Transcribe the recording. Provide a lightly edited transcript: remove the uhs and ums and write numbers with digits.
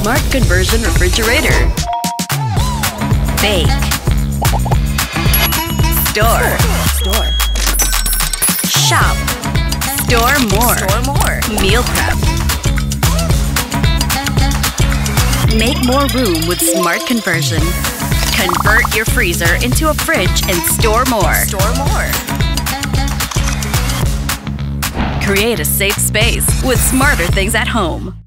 Smart Conversion Refrigerator. Bake. Store. Shop. Store more. Meal prep. Make more room with Smart Conversion. Convert your freezer into a fridge and store more. Create a safe space with smarter things at home.